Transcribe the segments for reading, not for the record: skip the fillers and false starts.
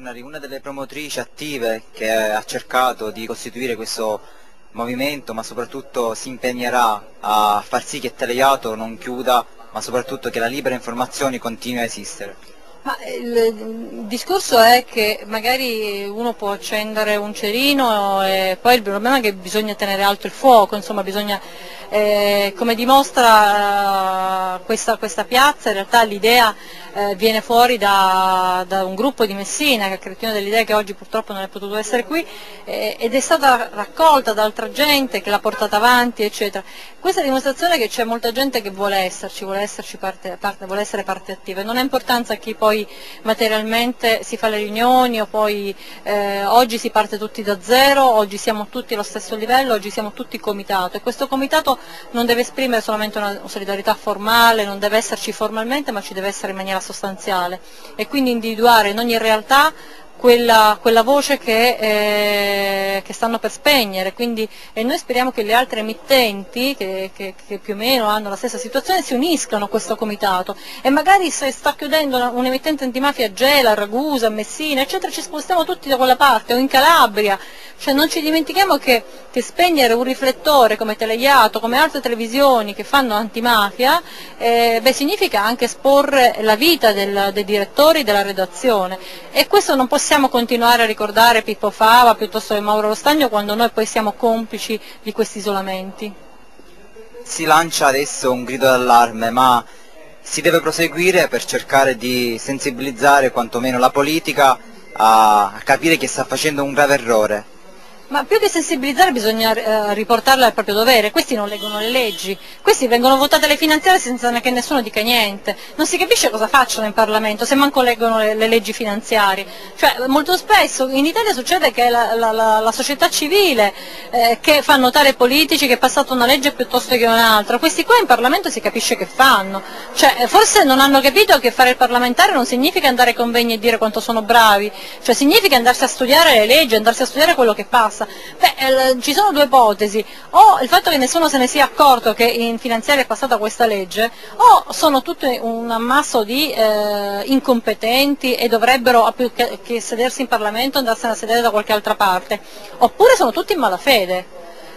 Fornari, una delle promotrici attive che ha cercato di costituire questo movimento, ma soprattutto si impegnerà a far sì che Teleiato non chiuda, ma soprattutto che la libera informazione continui a esistere. Ma il discorso è che magari uno può accendere un cerino e poi il problema è che bisogna tenere alto il fuoco, insomma bisogna, come dimostra questa piazza, in realtà l'idea viene fuori da un gruppo di Messina, che è Cretino delle Idee, che oggi purtroppo non è potuto essere qui, ed è stata raccolta da altra gente che l'ha portata avanti, eccetera. Questa è dimostrazione che c'è molta gente che vuole essere parte attiva, e non ha importanza chi poi materialmente si fa le riunioni o poi oggi si parte tutti da zero, oggi siamo tutti allo stesso livello, oggi siamo tutti comitato, e questo comitato non deve esprimere solamente una solidarietà formale, non deve esserci formalmente, ma ci deve essere in maniera sostanziale, e quindi individuare in ogni realtà quella voce che stanno per spegnere, e noi speriamo che le altre emittenti che più o meno hanno la stessa situazione si uniscano a questo comitato, e magari se sta chiudendo un'emittente antimafia a Gela, a Ragusa, a Messina, eccetera, ci spostiamo tutti da quella parte, o in Calabria, cioè non ci dimentichiamo che spegnere un riflettore come Teleiato, come altre televisioni che fanno antimafia, significa anche esporre la vita dei direttori della redazione, e questo non possiamo continuare a ricordare Pippo Fava piuttosto che Mauro Lo Stagno quando noi poi siamo complici di questi isolamenti. Si lancia adesso un grido d'allarme, ma si deve proseguire per cercare di sensibilizzare quantomeno la politica a capire che sta facendo un grave errore. Ma più che sensibilizzare bisogna riportarla al proprio dovere. Questi non leggono le leggi, questi vengono votate le finanziarie senza che nessuno dica niente, non si capisce cosa facciano in Parlamento se manco leggono le leggi finanziarie. Cioè, molto spesso in Italia succede che è la società civile che fa notare ai politici che è passata una legge piuttosto che un'altra, questi qua in Parlamento si capisce che fanno, cioè, forse non hanno capito che fare il parlamentare non significa andare ai convegni e dire quanto sono bravi, cioè significa andarsi a studiare le leggi, andarsi a studiare quello che passa. Ci sono due ipotesi: o il fatto che nessuno se ne sia accorto che in finanziaria è passata questa legge, o sono tutto un ammasso di incompetenti e dovrebbero, più che sedersi in Parlamento, andarsene a sedere da qualche altra parte, oppure sono tutti in malafede.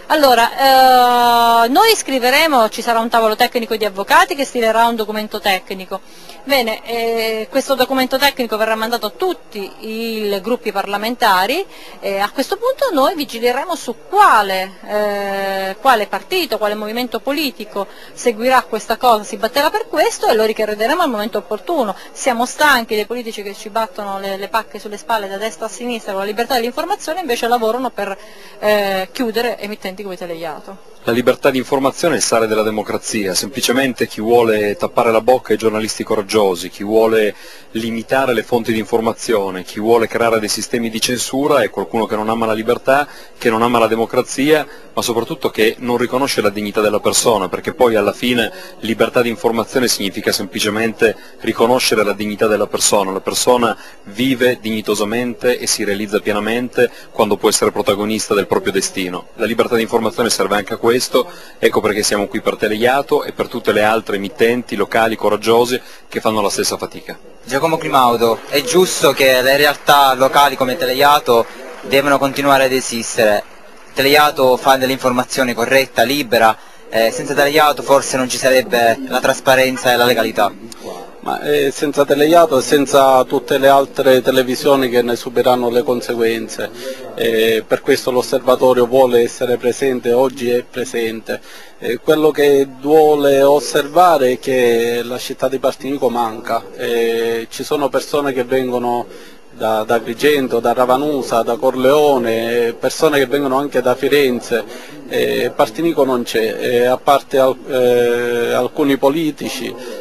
Allora, noi scriveremo, ci sarà un tavolo tecnico di avvocati che stilerà un documento tecnico. Bene, questo documento tecnico verrà mandato a tutti i gruppi parlamentari, e a questo punto noi vigileremo su quale partito, quale movimento politico seguirà questa cosa, si batterà per questo, e lo richiederemo al momento opportuno. Siamo stanchi dei politici che ci battono le pacche sulle spalle da destra a sinistra con la libertà dell'informazione, invece lavorano per chiudere emittenti come Teleiato. La libertà di informazione è il sale della democrazia, semplicemente chi vuole tappare la bocca ai giornalisti coraggiosi, chi vuole limitare le fonti di informazione, chi vuole creare dei sistemi di censura è qualcuno che non ama la libertà, che non ama la democrazia, ma soprattutto che non riconosce la dignità della persona, perché poi alla fine libertà di informazione significa semplicemente riconoscere la dignità della persona. La persona vive dignitosamente e si realizza pienamente quando può essere protagonista del proprio destino. La libertà di informazione serve anche a questo, ecco perché siamo qui per Teleiato e per tutte le altre emittenti locali coraggiose che fanno la stessa fatica. Giacomo Climaudo, è giusto che le realtà locali come Teleiato devono continuare ad esistere. Teleiato fa dell'informazione corretta, libera, senza Teleiato forse non ci sarebbe la trasparenza e la legalità. Ma senza Teleiato e senza tutte le altre televisioni che ne subiranno le conseguenze, per questo l'Osservatorio vuole essere presente, oggi è presente. Quello che vuole osservare è che la città di Partinico manca, ci sono persone che vengono da Agrigento, da Ravanusa, da Corleone, persone che vengono anche da Firenze, Partinico non c'è, a parte alcuni politici.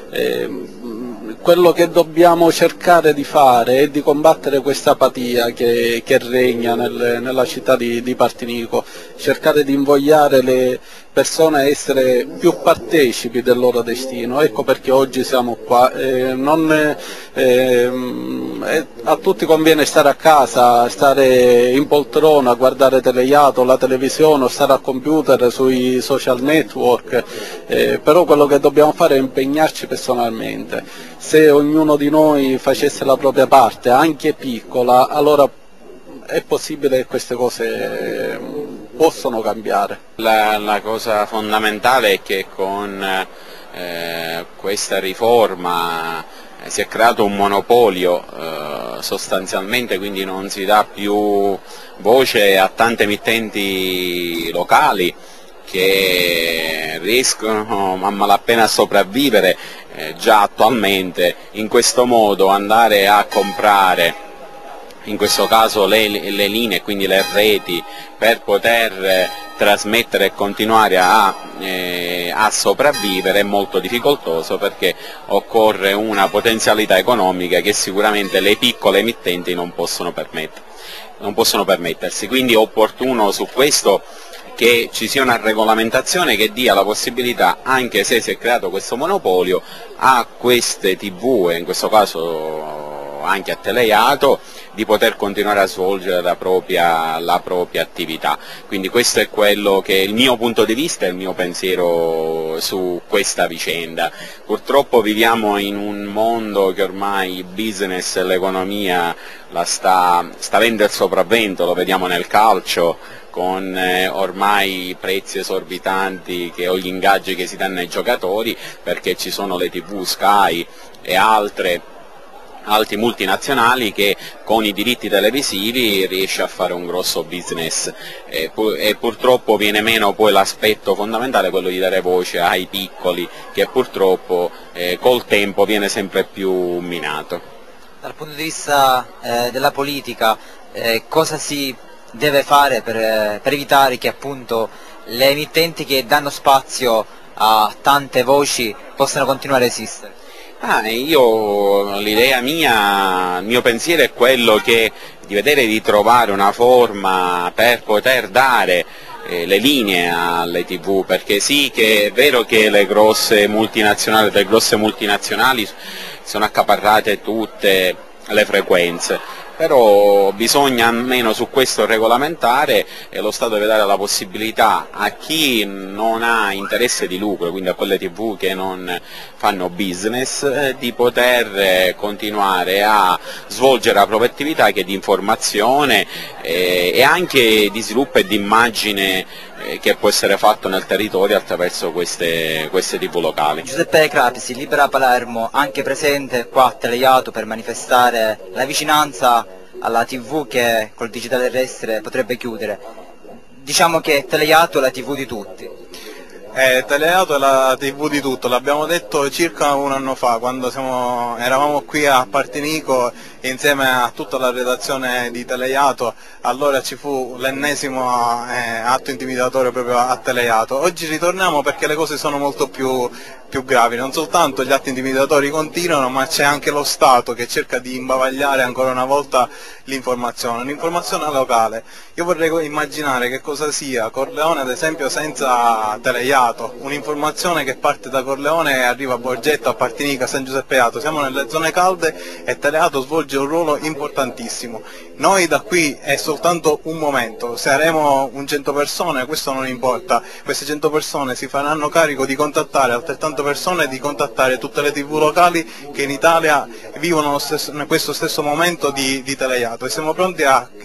Quello che dobbiamo cercare di fare è di combattere questa apatia che regna nella città di Partinico, cercare di invogliare persone essere più partecipi del loro destino. Ecco perché oggi siamo qua. A tutti conviene stare a casa, stare in poltrona, guardare Teleiato, la televisione, stare al computer, sui social network, però quello che dobbiamo fare è impegnarci personalmente. Se ognuno di noi facesse la propria parte, anche piccola, allora è possibile che queste cose possono cambiare. La cosa fondamentale è che con questa riforma si è creato un monopolio sostanzialmente, quindi non si dà più voce a tante emittenti locali che riescono a malapena a sopravvivere già attualmente. In questo modo andare a comprare, in questo caso le linee, quindi le reti, per poter trasmettere e continuare a sopravvivere è molto difficoltoso, perché occorre una potenzialità economica che sicuramente le piccole emittenti non possono permettersi. Quindi è opportuno su questo che ci sia una regolamentazione che dia la possibilità, anche se si è creato questo monopolio, a queste TV, e in questo caso anche a Teleiato, di poter continuare a svolgere la propria attività. Quindi questo è quello che è il mio punto di vista e il mio pensiero su questa vicenda. Purtroppo viviamo in un mondo che ormai il business e l'economia la sta avendo il sopravvento, lo vediamo nel calcio, con ormai prezzi esorbitanti o gli ingaggi che si danno ai giocatori, perché ci sono le TV, Sky e altri multinazionali che con i diritti televisivi riesce a fare un grosso business, e purtroppo viene meno poi l'aspetto fondamentale, quello di dare voce ai piccoli, che purtroppo col tempo viene sempre più minato. Dal punto di vista della politica, cosa si deve fare per evitare che appunto le emittenti che danno spazio a tante voci possano continuare a esistere? L'idea mia, il mio pensiero è quello di vedere di trovare una forma per poter dare le linee alle TV, perché sì, che è vero che le grosse multinazionali sono accaparrate tutte le frequenze, però bisogna almeno su questo regolamentare, e lo Stato deve dare la possibilità a chi non ha interesse di lucro, quindi a quelle TV che non fanno business, di poter continuare a svolgere la propria attività, che è di informazione e anche di sviluppo e di immagine che può essere fatto nel territorio attraverso queste TV locali. Giuseppe Crapissi, Libera Palermo, anche presente qua a Teleiato per manifestare la vicinanza alla TV che col digitale terrestre potrebbe chiudere. Diciamo che Teleiato è la TV di tutti. Teleiato è la TV di tutto, l'abbiamo detto circa un anno fa, quando eravamo qui a Partinico insieme a tutta la redazione di Teleiato. Allora ci fu l'ennesimo atto intimidatorio proprio a Teleiato. Oggi ritorniamo perché le cose sono molto più gravi, non soltanto gli atti intimidatori continuano, ma c'è anche lo Stato che cerca di imbavagliare ancora una volta l'informazione locale. Io vorrei immaginare che cosa sia Corleone, ad esempio, senza Teleiato, un'informazione che parte da Corleone e arriva a Borgetto, a Partinico, a San Giuseppe Jato. Siamo nelle zone calde e Teleiato svolge un ruolo importantissimo. Noi da qui è soltanto un momento, saremo un 100 persone, questo non importa, queste 100 persone si faranno carico di contattare altrettante persone e di contattare tutte le TV locali che in Italia vivono questo stesso momento di Teleiato, e siamo pronti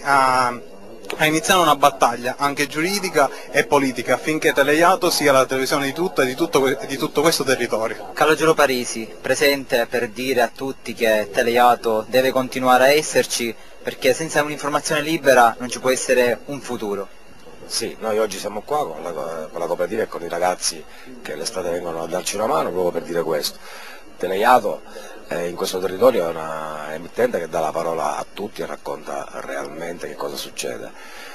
a iniziare una battaglia anche giuridica e politica affinché Teleiato sia la televisione di tutto e di tutto questo territorio. Calogero Parisi, presente per dire a tutti che Teleiato deve continuare a esserci, perché senza un'informazione libera non ci può essere un futuro. Sì, noi oggi siamo qua con la cooperativa e con i ragazzi che l'estate vengono a darci una mano proprio per dire questo. Teleiato in questo territorio è una emittente che dà la parola a tutti e racconta realmente che cosa succede.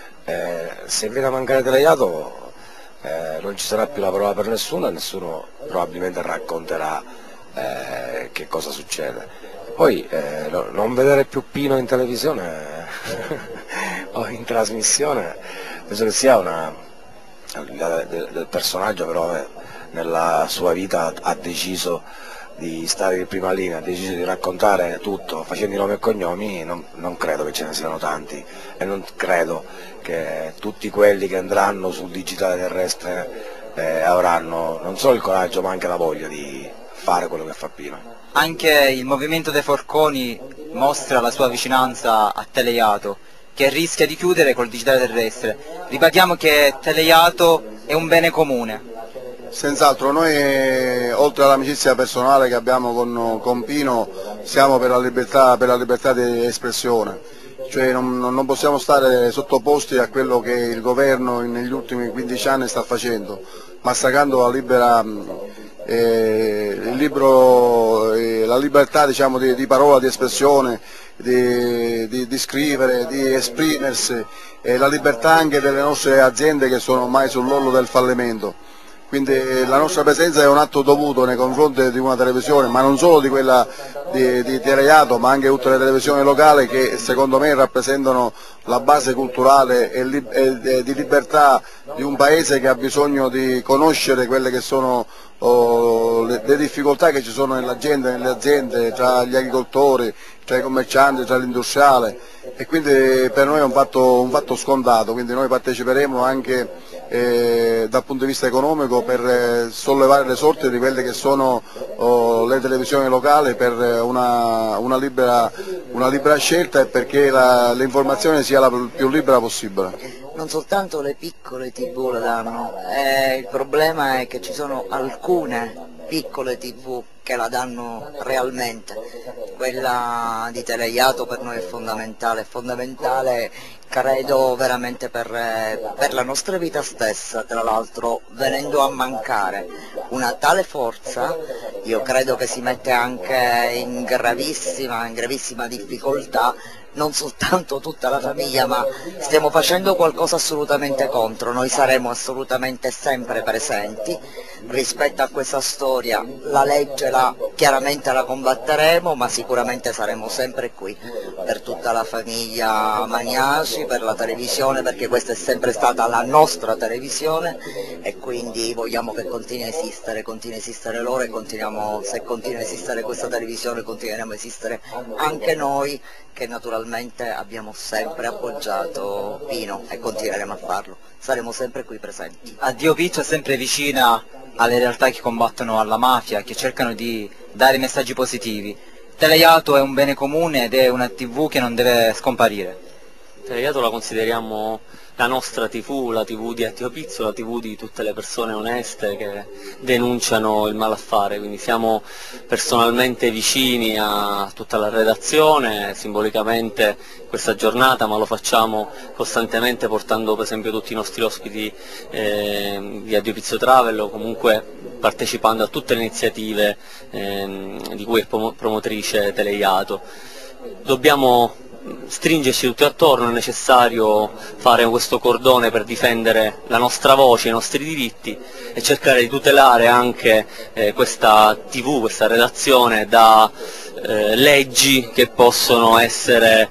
Se viene a mancare Teleiato non ci sarà più la parola per nessuno e nessuno probabilmente racconterà che cosa succede. Poi non vedere più Pino in televisione o in trasmissione penso che sia al di là del personaggio, però nella sua vita ha deciso di stare in prima linea, ha deciso di raccontare tutto facendo i nomi e cognomi. Non credo che ce ne siano tanti e non credo che tutti quelli che andranno sul digitale terrestre avranno non solo il coraggio ma anche la voglia di fare quello che fa Pino. Anche il movimento dei Forconi mostra la sua vicinanza a Teleiato, che rischia di chiudere col digitale terrestre. Ribadiamo che Teleiato è un bene comune. Senz'altro, noi oltre all'amicizia personale che abbiamo con Pino siamo per la libertà di espressione, cioè non possiamo stare sottoposti a quello che il governo negli ultimi 15 anni sta facendo, massacrando la libertà, diciamo, di parola, di espressione, di scrivere, di esprimersi, e la libertà anche delle nostre aziende che sono ormai sull'orlo del fallimento. Quindi la nostra presenza è un atto dovuto nei confronti di una televisione, ma non solo di quella di Teleiato, ma anche tutte le televisioni locali che secondo me rappresentano la base culturale e di libertà di un paese che ha bisogno di conoscere quelle che sono le difficoltà che ci sono nelle aziende, tra gli agricoltori, tra i commercianti, tra l'industriale, e quindi per noi è un fatto scontato, quindi noi parteciperemo anche dal punto di vista economico per sollevare le sorti di quelle che sono le televisioni locali, per una libera scelta e perché l'informazione sia la più libera possibile. Non soltanto le piccole TV la danno, il problema è che ci sono alcune piccole TV che la danno realmente. Quella di Teleiato per noi è fondamentale credo veramente per la nostra vita stessa, tra l'altro venendo a mancare una tale forza io credo che si mette anche in gravissima difficoltà non soltanto tutta la famiglia, ma stiamo facendo qualcosa assolutamente contro. Noi saremo assolutamente sempre presenti rispetto a questa storia, la legge chiaramente la combatteremo, ma sicuramente saremo sempre qui per tutta la famiglia Magnaci, per la televisione, perché questa è sempre stata la nostra televisione e quindi vogliamo che continui a esistere loro, e se continua a esistere questa televisione continueremo a esistere anche noi, che naturalmente abbiamo sempre appoggiato Pino e continueremo a farlo, saremo sempre qui presenti. Addio Piccio è sempre vicina alle realtà che combattono alla mafia, che cercano di dare messaggi positivi. Teleiato è un bene comune ed è una TV che non deve scomparire. Teleiato la consideriamo la nostra TV, la TV di Attio Pizzo, la TV di tutte le persone oneste che denunciano il malaffare, quindi siamo personalmente vicini a tutta la redazione, simbolicamente questa giornata, ma lo facciamo costantemente portando per esempio tutti i nostri ospiti di Addio Pizzo Travel, o comunque partecipando a tutte le iniziative di cui è promotrice Teleiato. Dobbiamo stringerci tutti attorno, è necessario fare questo cordone per difendere la nostra voce, i nostri diritti e cercare di tutelare anche questa TV, questa redazione da leggi che possono essere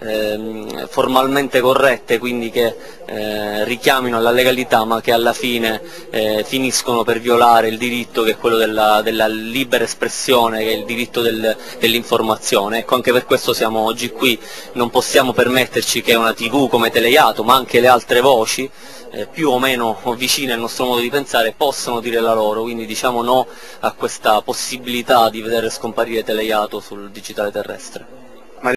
formalmente corrette, quindi che richiamino alla legalità ma che alla fine finiscono per violare il diritto che è quello della libera espressione, che è il diritto dell'informazione. Ecco, anche per questo siamo oggi qui, non possiamo permetterci che una TV come Teleiato, ma anche le altre voci più o meno vicine al nostro modo di pensare, possano dire la loro, quindi diciamo no a questa possibilità di vedere scomparire Teleiato sul digitale terrestre.